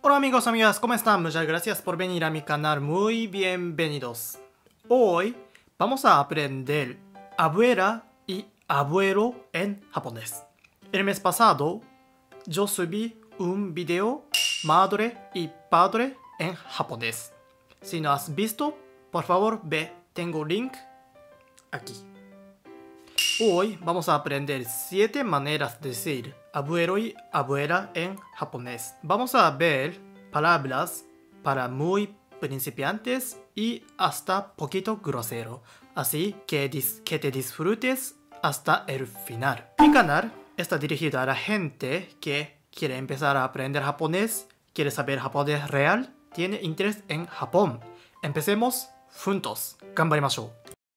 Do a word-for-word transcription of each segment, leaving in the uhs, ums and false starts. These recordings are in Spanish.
Hola amigos, amigas, ¿cómo están? Muchas gracias por venir a mi canal, muy bienvenidos. Hoy vamos a aprender abuela y abuelo en japonés. El mes pasado yo subí un video madre y padre en japonés. Si no has visto, por favor ve, tengo link aquí. Hoy vamos a aprender siete maneras de decir abuelo y abuela en japonés. Vamos a ver palabras para muy principiantes y hasta poquito grosero. Así que, dis que te disfrutes hasta el final. Mi canal está dirigido a la gente que quiere empezar a aprender japonés, quiere saber japonés real, tiene interés en Japón. Empecemos juntos. Ganbarimashou.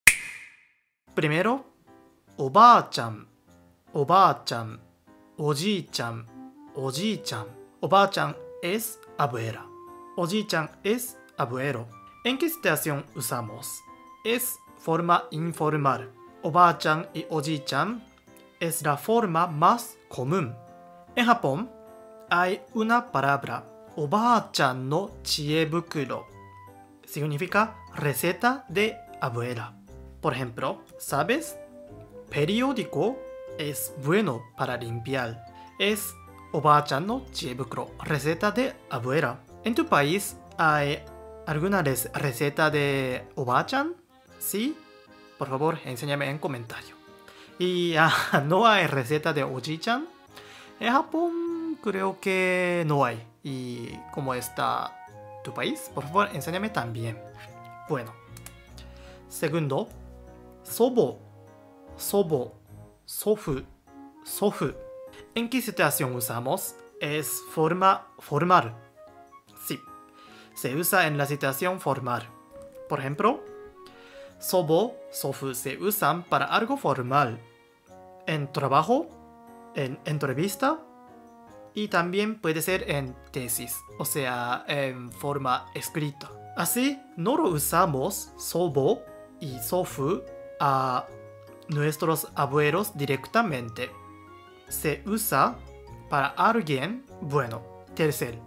Primero, おばあちゃん、おばあちゃん、おじいちゃん、おじいちゃん。おばあちゃん es abuela. おじいちゃん es abuelo. ¿En qué situación usamos? Es forma informal. おばあちゃん y おじいちゃん es la forma más común. En Japón hay una palabra, おばあちゃんの知恵袋. Significa receta de abuela. Por ejemplo, ¿sabes? Periódico es bueno para limpiar. Es Oba-chan no chiebukuro, receta de abuela. ¿En tu país hay alguna receta de Oba-chan? ¿Sí? Por favor, enséñame en comentario. Y ah, no hay receta de Oji-chan. En Japón creo que no hay. ¿Y cómo está tu país? Por favor, enséñame también. Bueno. Segundo, sobo. Sobo, sofu, sofu. ¿En qué situación usamos? Es forma formal. Sí, se usa en la situación formal. Por ejemplo, sobo, sofu se usan para algo formal. En trabajo, en entrevista y también puede ser en tesis, o sea, en forma escrita. Así, no lo usamos sobo y sofu a nuestros abuelos directamente. Se usa para alguien bueno. Tercer,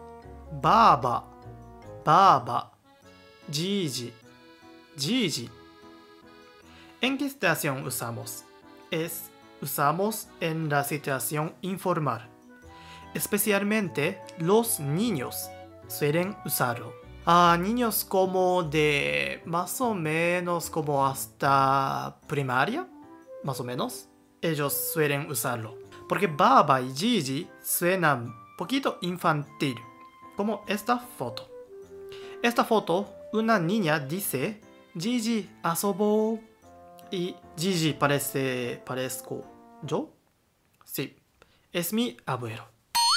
baba, baba, jiji, jiji. ¿En qué situación usamos? Es usamos en la situación informal. Especialmente los niños suelen usarlo. A niños como de más o menos como hasta primaria, más o menos, ellos suelen usarlo. Porque baba y jiji suenan un poquito infantil, como esta foto. Esta foto, una niña dice, jiji, asobo. Y jiji parece, parezco yo. Sí, es mi abuelo.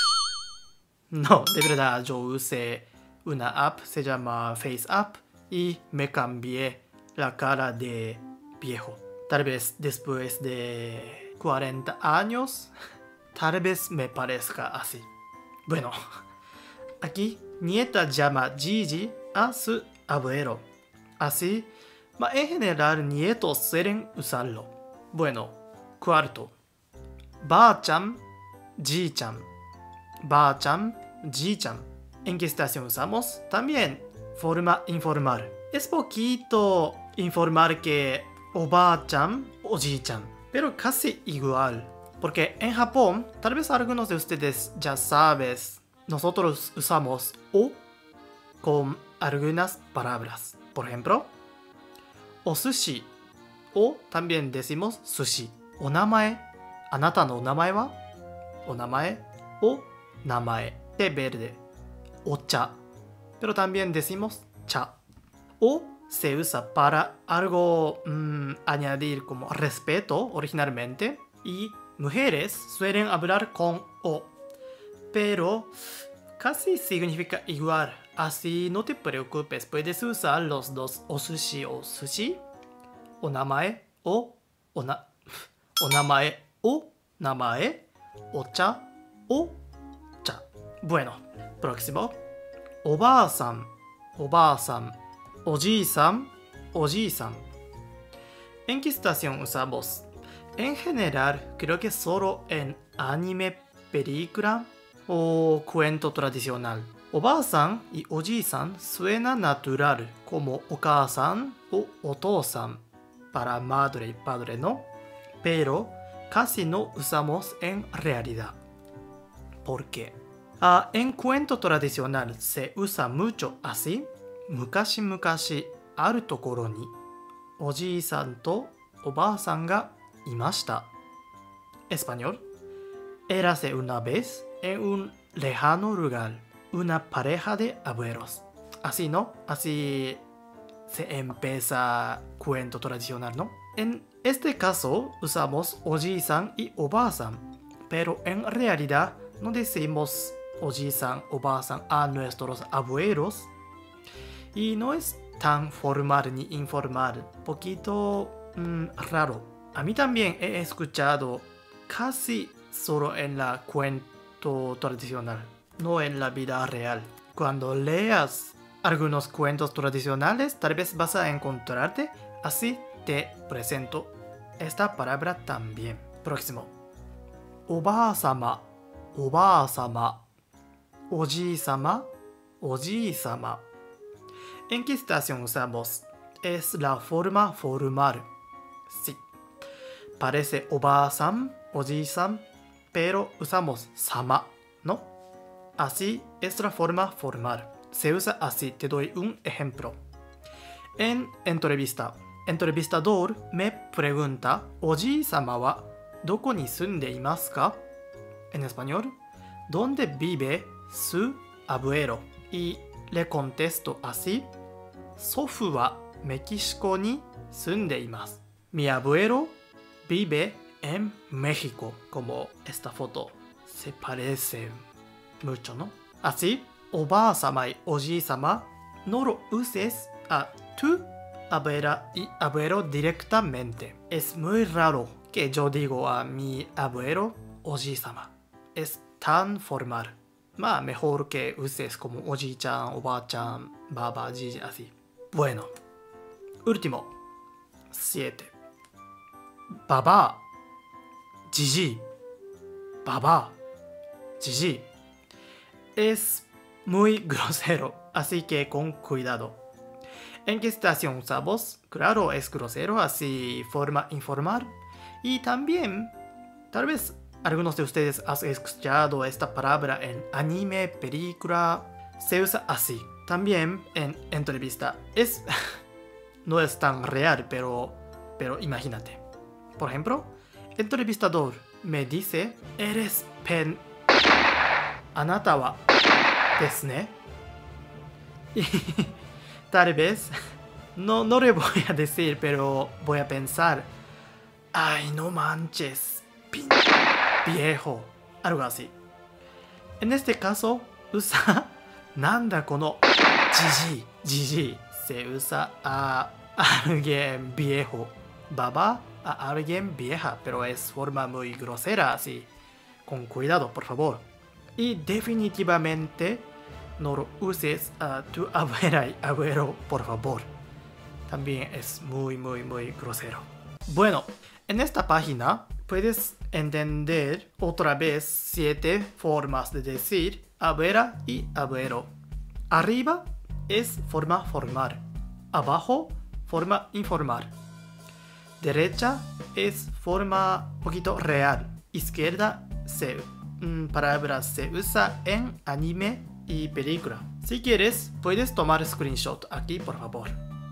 No, de verdad, yo usé una app, se llama Face App, y me cambié la cara de viejo. Tal vez después de cuarenta años, tal vez me parezca así. Bueno, aquí nieta llama Gigi a su abuelo. Así, en general nietos suelen usarlo. Bueno, cuarto. Ba-chan, Ji-chan. Ba-chan, Ji-chan. ¿En qué situación usamos? También forma informal. Es poquito informal que Oba-chan o Ji-chan, pero casi igual. Porque en Japón, tal vez algunos de ustedes ya saben, nosotros usamos o con algunas palabras. Por ejemplo, o sushi o también decimos sushi. O namae, anata no namae wa o namae o namae, té verde. Ocha, pero también decimos cha. O se usa para algo mmm, añadir como respeto originalmente, y mujeres suelen hablar con o, pero casi significa igual, así no te preocupes, puedes usar los dos, o sushi o sushi, o namae o o, na, o namae o namae, ocha o cha. Bueno. Próximo. Oba-san, Oba-san, Oji-san, Oji-san. ¿En qué situación usamos? En general, creo que solo en anime, película o cuento tradicional. おばあさんyおじいさん suena natural como お母さんo お父さん para madre y padre, ¿no? Pero casi no usamos en realidad. ¿Por qué? Ah, en cuento tradicional se usa mucho así. 昔々あるところにおじいさんとおばあさんがいました。Español. Érase una vez en un lejano lugar una pareja de abuelos. Así, ¿no? Así se empieza cuento tradicional, ¿no? En este caso usamos oji-san y oba-san, pero en realidad no decimos oji-san, oba-san a nuestros abuelos y no es tan formal ni informal, poquito mmm, raro. A mí también he escuchado casi solo en la cuento tradicional, no en la vida real. Cuando leas algunos cuentos tradicionales, tal vez vas a encontrarte, así te presento esta palabra también. Próximo. Oba-sama, oba-sama, oji-sama, oji-sama. ¿En qué situación usamos? Es la forma formal. Sí. Parece oba-san, oji-san, pero usamos sama, ¿no? Así es la forma formal. Se usa así. Te doy un ejemplo. En entrevista, entrevistador me pregunta, ¿Oji-sama wa doko ni sunde imasu ka? En español, ¿dónde vive su abuelo? Y le contesto así, Sofu wa México ni sunde imasu. Mi abuelo vive en México, como esta foto. Se parece mucho, ¿no? Así, oba-sama y oji-sama no lo uses a tu abuela y abuelo directamente. Es muy raro que yo digo a mi abuelo oji-sama. Es tan formal. Ma, mejor que uses como oji-chan, oba-chan, baba, jiji, así. Bueno, último. siete. Baba, jiji, baba, jiji. Es muy grosero, así que con cuidado. ¿En qué situación usamos? Claro, es grosero, así forma informal. Y también, tal vez algunos de ustedes han escuchado esta palabra en anime, película. Se usa así. También en entrevista. Es, no es tan real, pero, pero imagínate. Por ejemplo, entrevistador me dice, eres pen... Anata wa desu ne. Y tal vez no, no le voy a decir, pero voy a pensar, ay, no manches, pin... viejo, algo así. En este caso, usa nanda kono jiji, jiji. Se usa a alguien viejo. Baba a alguien vieja, pero es forma muy grosera, así. Con cuidado, por favor. Y definitivamente no lo uses a tu abuela y abuelo, por favor. También es muy, muy, muy grosero. Bueno, en esta página puedes entender otra vez siete formas de decir abuela y abuelo. Arriba es forma formal. Abajo, forma informal. Derecha es forma un poquito real. Izquierda, se, mmm, palabra se usa en anime y película. Si quieres, puedes tomar screenshot aquí, por favor.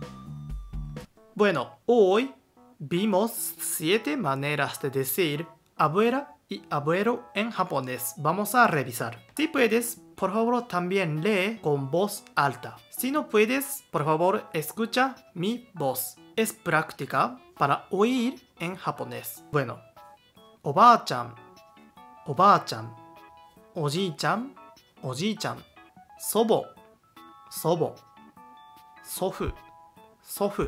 Bueno, hoy vimos siete maneras de decir abuela y abuelo en japonés. Vamos a revisar. Si puedes, por favor también lee con voz alta. Si no puedes, por favor escucha mi voz. Es práctica para oír en japonés. Bueno, oba-chan, oba-chan, oji-chan, oji-chan, sobo, sobo, sofu, sofu,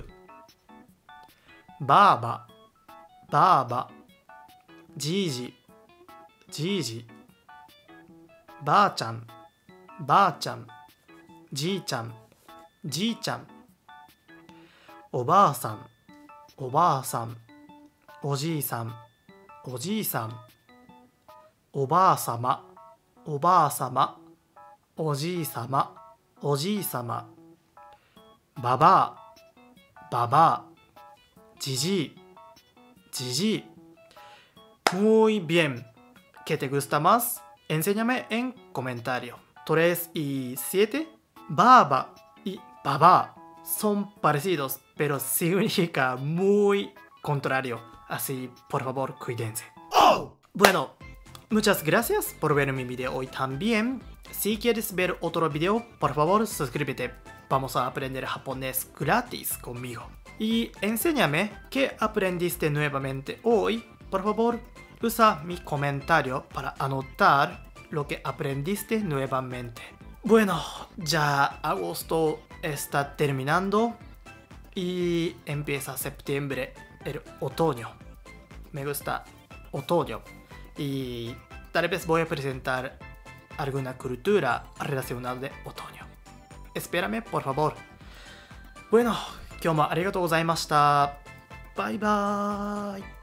baba, baba, jiji, jiji, ba-chan, ba-chan, ji-chan, ji-chan, おばあさん、おばあさん、おじいさん、おじいさん、おばあさま、おばあさま、 おじいさま、おじいさま。ばばあ、ばばあ。じじい、じじい。Muy bien. ¿Qué te gusta más? Enséñame en comentario. tres y siete. Baba y baba son parecidos, pero significa muy contrario. Así, por favor, cuídense. Oh. Bueno, muchas gracias por ver mi video hoy también. Si quieres ver otro video, por favor, suscríbete. Vamos a aprender japonés gratis conmigo. Y enséñame qué aprendiste nuevamente hoy. Por favor, usa mi comentario para anotar lo que aprendiste nuevamente. Bueno, ya agosto está terminando y empieza septiembre, el otoño. Me gusta otoño y tal vez voy a presentar alguna cultura relacionada de otoño. Espérame, por favor. Bueno, 今日もありがとうございました。バイバーイ。